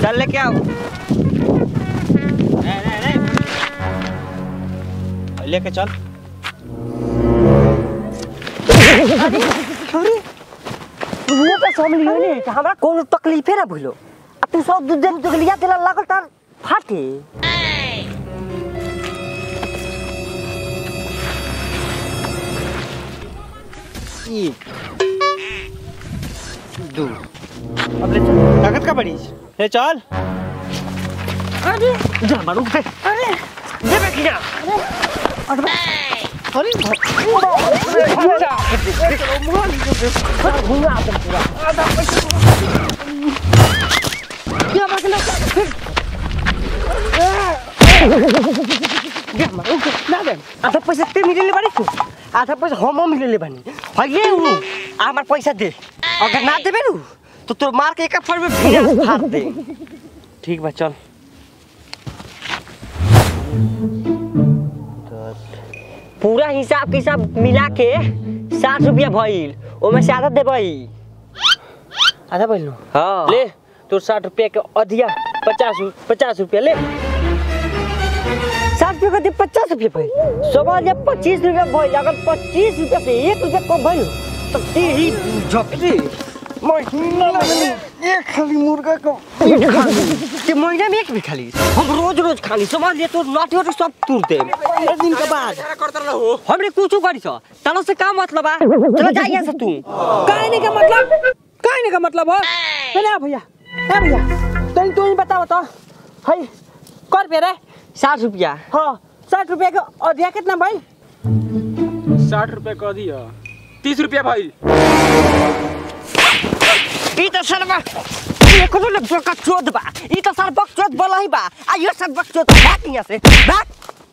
चल लेके आओ लेके चल वो का समझ लियो नहीं हमरा कोनो तकलीफ है ना भइलो अब तू सब दूध दे तो लिया तेला लागल तार फाटे दो अब ले चल ताकत का बड़ी ले चल अरे जा मारू पे अरे दे बेटिया अरे अरे क्या बाकला ना दे आधा पैसा ते मिले बाड़ी तू आधा पैसा हम मिले बानी हइले उ आमार पैसा दे अगर ना देबे नु तो तोर मार के एक फर में फाड़ दे ठीक बा चल पूरा हिसाब किताब मिला के 60 रुपया भइल ओमे से आधा देबई आधा बोल लो हां ले तोर 60 रुपया के अधिया 50 रुपया ले 60 रुपया दे 50 रुपया भइल सवाल जब 25 रुपया भइल अगर 25 रुपया से 1 रुपया कम भइल तो तेरी झपटी महीना में एक खाली मुर्गा को के महीना में एक भी खाली हम रोज खाली समझ ले तो नाटी और सब तोड़ दे 15 दिन के बाद करत रहो हमरे कुछ करी छ तनो से का मतलब आ चला जा यहां से तू कहने का मतलब हो ना भैया ए भैया तू ही बताओ तो हई कर पे रे 60 रुपया हां 60 रुपया के अधिया कितना भाई 60 रुपया का दिया 30 रुपया भाई ई त सरबा ये कोनो लग का चोद बा ई त सर बक चोद बलही बा आ यो सर बक चोद भाग यहां से भाग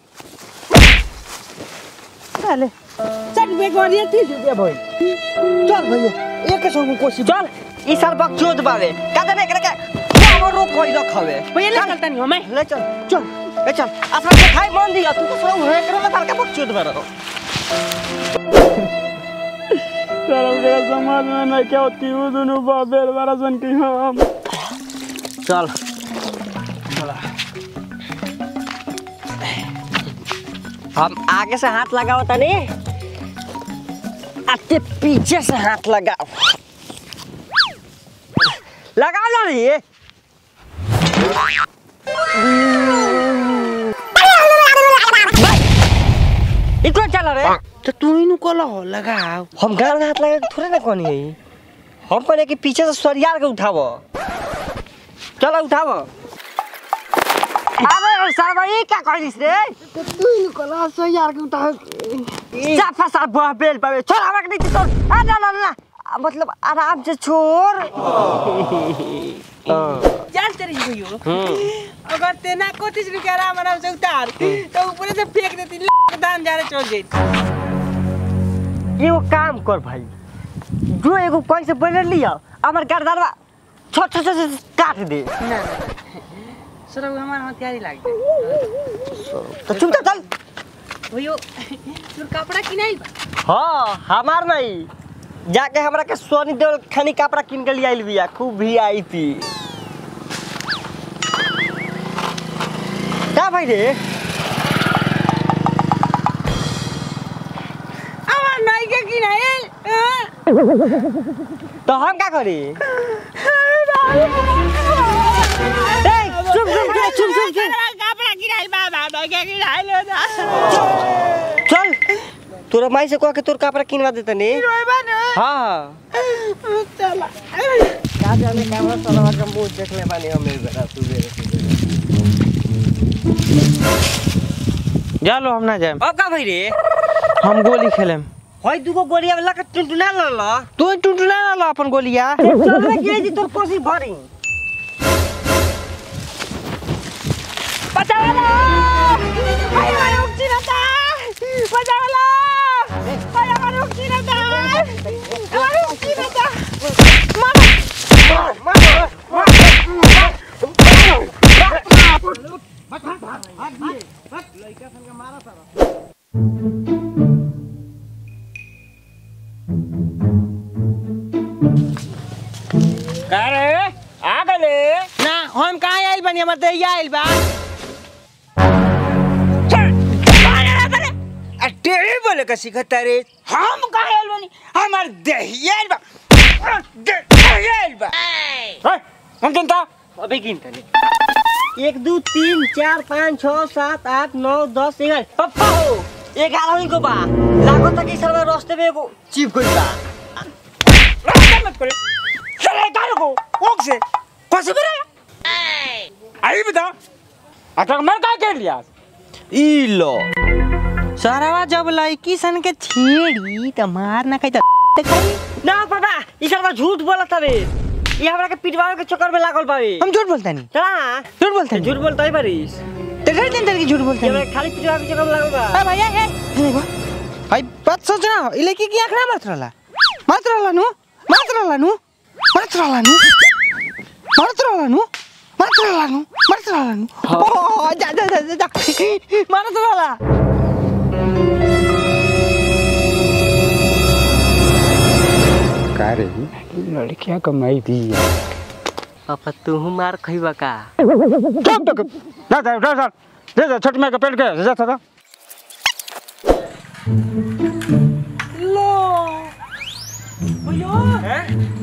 चले 60 रुपया के अधिया 30 रुपया भाई चल भैया एक संग कोशिश चल ई सर बक चोद बावे का दे एकरा के हमरो कोई रखवे भैया ले चलता नहीं हमें ले चल ले चल असर से खाई मन दिया तू तो सब एकरो में तार का बक चोद बा रहो तेरा समाज में ना क्या होती हूँ दोनों बाबेर बरसन की हम चल हम आगे से हाथ लगाओ तनी आते पीछे से हाथ लगाओ लगाओ ना रे इतना चला रे तो तू ही नु कोला हो लगाओ हम गाल हाथ लगा के थोड़े ना कोनी है हम कहले कि पीछे से सरियार के उठावो चलो उठावो अरे साहब ये क्या करिस रे तू ही नु कोला सरियार के उठाओ साफा साफ बेल पावे चल हमरा के नीचे छोड़ आ ना ना ना मतलब आराम से छोड़ जान तेरी भैया अगर तेना 30 रुपया आराम से उतार तो ऊपर से फेंक देती दान जा रहे चल जाई एगो काम कर भाई जो एगो कोई से बोल लिया हमर गर्दनवा छोट छोट से काट दे ना सर हमार हथियारी लाग तो चुप चल भैया तोर कपड़ा किनाई बा हां हमार नहीं जाके हमरा के सोनी देवल खानी कपड़ा किन के लिया बिया खूब भी आई थी का भाई रे आवाज नहीं के किनाई तो हम का करी चुप कपड़ा किनाई बा के किनाई ले चल तोरा माई से कह के तोर कपड़ा किनवा देता नी हां चला का जाने कैमरा चलावा के मुंह देख ले बानी हम बेरा सुबह जा लो हम ना जाए अब का भाई रे हम गोली खेलेम होय दुगो गोलिया वाला के टुनटुना ल तू टुटला ना लो अपन गोलिया चल रे के जी तोर कोसी भरी बचाओ भाई हमारे उक्सी ना था बचाओ भाई हमारे उक्सी ना था हमारे उक्सी ना था हम कहाँ आइल बनी हमर दहिया आइल बा टेढ़े बोले का सिखता रे हम कहाँ आइल बनी हमर दहिया आइल बा दहिया आइल बा हम गिनता अबे गिनता नहीं 1 2 3 4 5 6 7 8 9 10 11 पप्पा हो 11 को बा लागो तक इस साल रास्ते में एगो चिप गइल बा रास्ते मत करे चले गाल को ओक से कैसे करे आई बता अटक मैं का कर लिया ई लो सारावा जब लड़की सन के छेड़ी त मार ना खाई त खाई ना पापा इस साल झूठ बोलत हवे ये हमरा के पिटवावे के चक्कर में लागल बावे हम झूठ बोलता नहीं हां झूठ बोलता नहीं झूठ बोलता है बारिश ते घर दिन तेरे की झूठ बोलता ये नहीं खाली पिटवावे के चक्कर में लागल बा भैया ए देखो भाई बात सोच ना ई लड़की की आंख ना मत रहला नु मत रहला नु ओ जा मारत रहला रे लड़कियां कमाई दी पापा तू मार खइबा का कब तक जा छठ में का पेड़ के जा था लो भैया हैं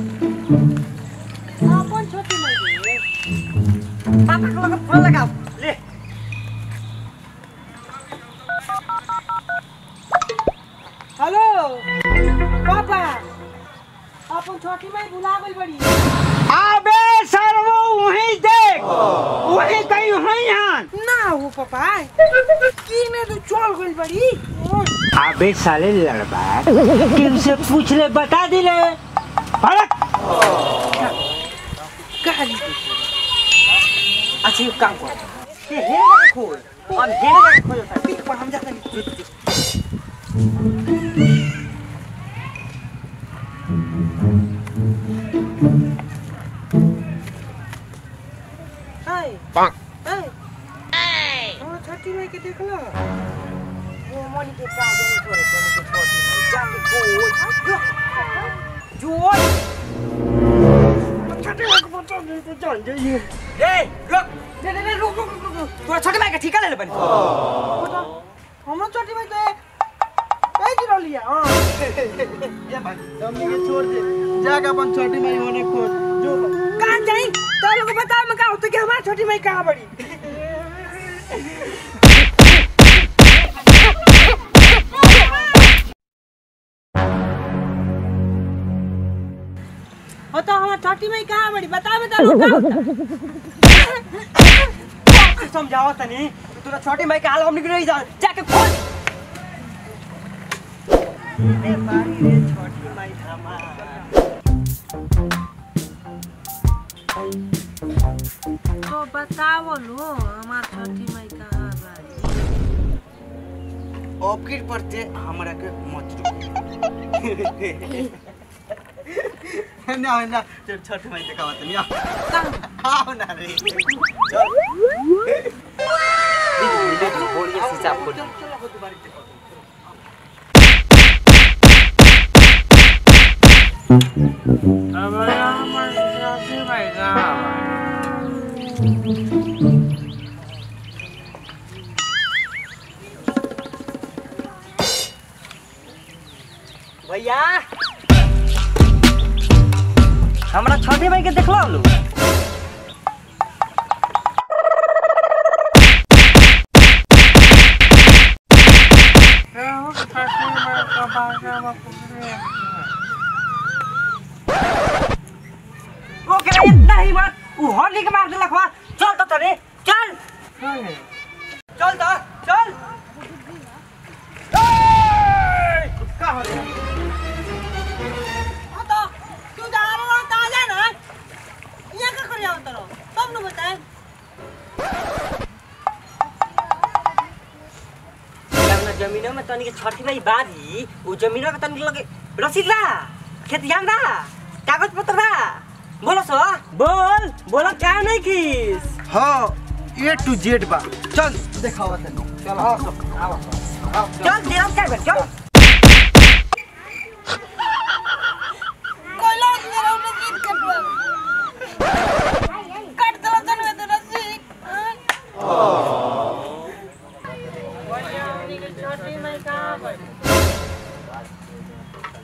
अपन छोटी लगी पापा को लगा फोन लगाओ ले हेलो पापा अपन छोटी माई बुला गई बड़ी अबे सर्वो वहीं देख वहीं कहीं वहीं यहाँ ना हो पापा की में तो चल गई बड़ी अबे साले लड़बा तुमसे पूछ ले बता दिले हट गाली अच्छा एक काम कर ये हेरे का खोल और हेरे का खोल पिक पर हम जाते नहीं हाय हाय हां छोटी माई के देख लो वो मनी के काज नहीं छोड़े मनी के छोटी नहीं जाके खोल जो छोटी माई को बता दे तो जान जाइए ए रुक तोरा छोटी माई के ठिका ले ले बनी हम छोटी माई के कई गिरो लिया हां ये भाई तुमने के छोड़ दे जाके अपन छोटी माई होने खोज जो कहां जाई तो लोग बताओ मैं का होता कि हमारी छोटी माई कहां बड़ी होता हमारी छोटी माई कहां बड़ी बता समझाओ तनी तोरा छोटी माई के हाल हम निकल जा जाके खोज रे बारी रे छोटी माई हमार तो बताओ लो हमारी छोटी माई कहां बड़ी ऑफिस पड़ते हमरा के मत रुक ना जब छोटी माई देखा मत नहीं आओ ना रे चल देखो बोलिए शीशा खोल भैया हमरा छोटे भाई के देखलो लो ओके इतना ही बात वो होली के मार देलक बा चल तो रे चल चल तो चल का हो रे तो तू जा रहा है ताजा ना ये का कर रहा तरो तब न बताए हमरा जमीन में तनी के छठी भाई बारी वो जमीन के तनी लगे रसीद ला खेत यान दा कागज पत्र दा बोलो सो बोल क्या नहीं किस हां A to Z बा चल दिखावा तनी चल आओ चल देव क्या कर चल कोई लोग मेरा उन्हें जीत कर दो कट दो तन में कहाँ